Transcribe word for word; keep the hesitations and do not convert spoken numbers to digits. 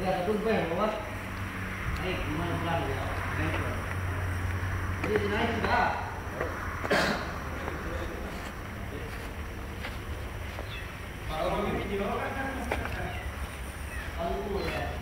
Udah tumpah bawah. Naik gimana pelan ya? Naik. Jadi naik sudah. Kalau video kan kalau